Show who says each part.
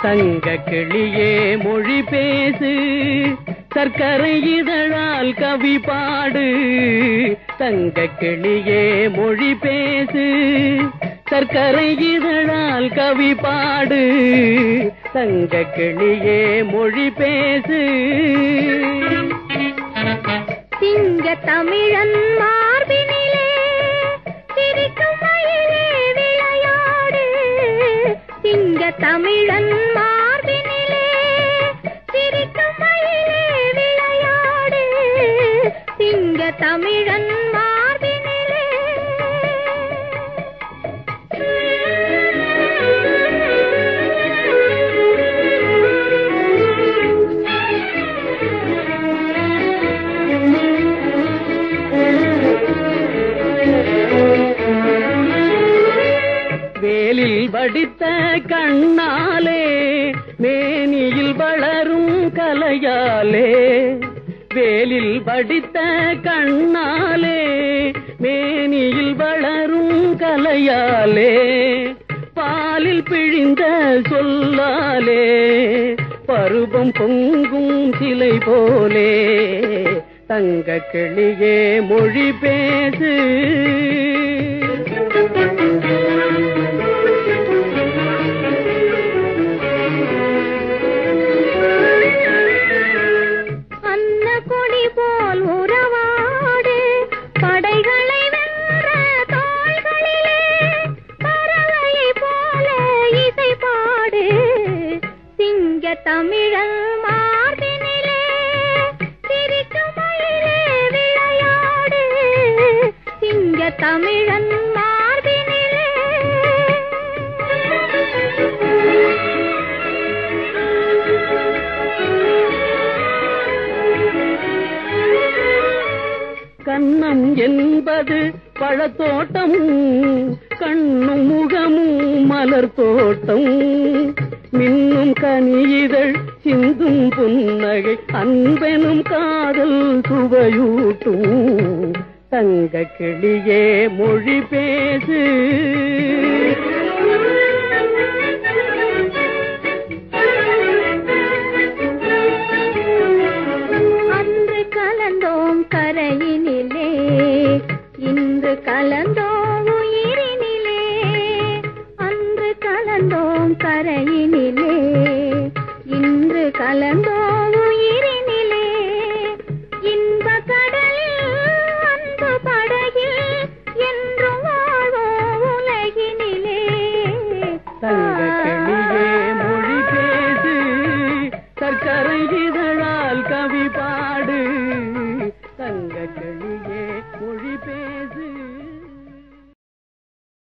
Speaker 1: தங்க கிளியே மொழி பேசு, சர்க்கரை இதழால் கவி பாடு. தங்க கிளியே மொழி பேசு, சர்க்கரை இதழால் கவி பாடு. தங்க கிளியே மொழி பேசு.
Speaker 2: சிங்க தமிழன் மார்பினிலே சிரிக்கும் மயிலே விளையாடு. சிங்க தமிழன் மார்பினிலே சிரிக்கும் மயிலே விளையாடு. சிங்க தமிழன் மார்பினிலே.
Speaker 1: வேலில் வடித்த கண்ணாலே மேனியில் வளரும் கலையாலே. வேலில் வடித்த கண்ணாலே மேனியில் வளரும் கலையாலே. பாலில் பிழிந்த சொல்லாலே பருவம் பொங்கும் சிலை போலே. தங்க கிளியே மொழி பேசு.
Speaker 2: கொடி போல் உறவாடு, படைகளை வென்ற தோள்களிலே பறவையை போல இசை பாடு. சிங்க தமிழன் மார்பினிலே சிரிக்கும் மயிலே விளையாடு. சிங்க தமிழன் மார்பினிலே.
Speaker 1: கண்ணம் என்பது பழத்தோட்டம், கண்ணும் முகமும் மலர் தோட்டம். மின்னும் கனியிதழ் சிந்தும் புன்னகை அன்பெனும் காதல் சுவையூட்டும். தங்க கிளியே மொழி பேசு.